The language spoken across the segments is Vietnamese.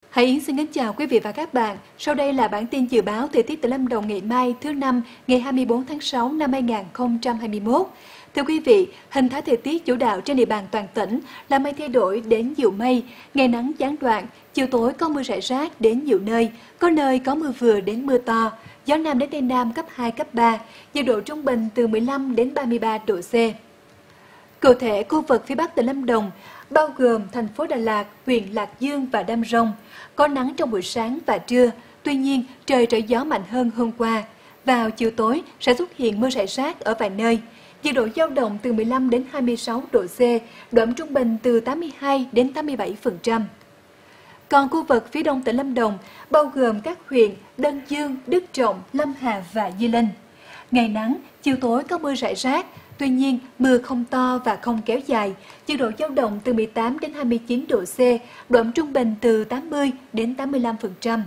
Hải Yến xin kính chào quý vị và các bạn. Sau đây là bản tin dự báo thời tiết tại Lâm Đồng ngày mai thứ Năm, ngày 24 tháng 6 năm 2021. Thưa quý vị, hình thái thời tiết chủ đạo trên địa bàn toàn tỉnh là mây thay đổi đến nhiều mây, ngày nắng gián đoạn, chiều tối có mưa rải rác đến nhiều nơi có mưa vừa đến mưa to, gió Nam đến Tây Nam cấp 2, cấp 3, nhiệt độ trung bình từ 15 đến 33 độ C. Cụ thể, khu vực phía Bắc tỉnh Lâm Đồng, bao gồm thành phố Đà Lạt, huyện Lạc Dương và Đam Rông, có nắng trong buổi sáng và trưa, tuy nhiên trời trở gió mạnh hơn hôm qua. Vào chiều tối sẽ xuất hiện mưa rải rác ở vài nơi, nhiệt độ dao động từ 15 đến 26 độ C, độ ẩm trung bình từ 82 đến 87%. Còn khu vực phía Đông tỉnh Lâm Đồng, bao gồm các huyện Đơn Dương, Đức Trọng, Lâm Hà và Di Linh. Ngày nắng, chiều tối có mưa rải rác, tuy nhiên mưa không to và không kéo dài, nhiệt độ dao động từ 18 đến 29 độ C, độ ẩm trung bình từ 80 đến 85%.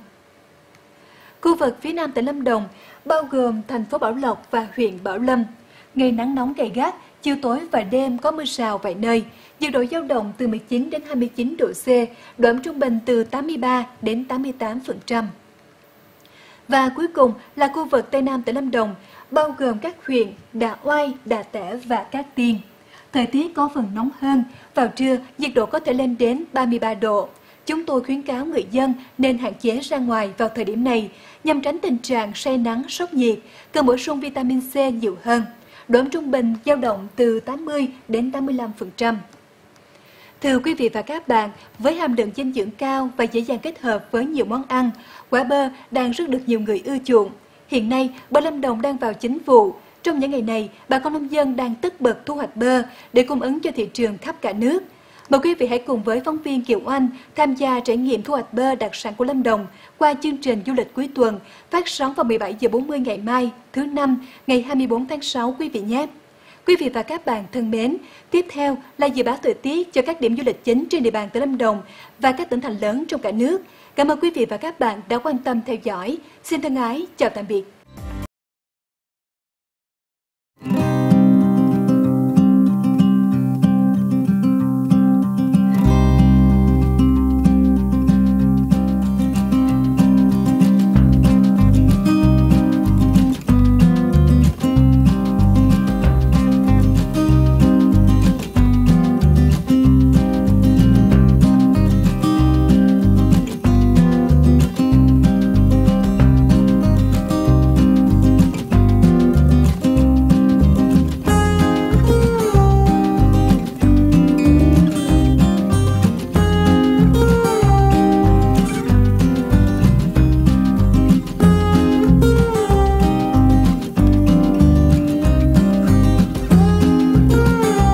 Khu vực phía Nam tỉnh Lâm Đồng, bao gồm thành phố Bảo Lộc và huyện Bảo Lâm. Ngày nắng nóng gay gắt, chiều tối và đêm có mưa rào vài nơi, nhiệt độ dao động từ 19 đến 29 độ C, độ ẩm trung bình từ 83 đến 88%. Và cuối cùng là khu vực Tây Nam tỉnh Lâm Đồng, bao gồm các huyện Đạ Oai, Đạ Tẻ và Cát Tiên. Thời tiết có phần nóng hơn, vào trưa nhiệt độ có thể lên đến 33 độ. Chúng tôi khuyến cáo người dân nên hạn chế ra ngoài vào thời điểm này nhằm tránh tình trạng say nắng, sốc nhiệt, cần bổ sung vitamin C nhiều hơn. Độ ẩm trung bình dao động từ 80 đến 85%. Thưa quý vị và các bạn, với hàm lượng dinh dưỡng cao và dễ dàng kết hợp với nhiều món ăn, quả bơ đang rất được nhiều người ưa chuộng. Hiện nay, bơ Lâm Đồng đang vào chính vụ. Trong những ngày này, bà con nông dân đang tất bật thu hoạch bơ để cung ứng cho thị trường khắp cả nước. Mời quý vị hãy cùng với phóng viên Kiều Oanh tham gia trải nghiệm thu hoạch bơ đặc sản của Lâm Đồng qua chương trình du lịch cuối tuần phát sóng vào 17 giờ 40 ngày mai, thứ Năm, ngày 24 tháng 6 quý vị nhé. Quý vị và các bạn thân mến, tiếp theo là dự báo thời tiết cho các điểm du lịch chính trên địa bàn tỉnh Lâm Đồng và các tỉnh thành lớn trong cả nước. Cảm ơn quý vị và các bạn đã quan tâm theo dõi. Xin thân ái, chào tạm biệt.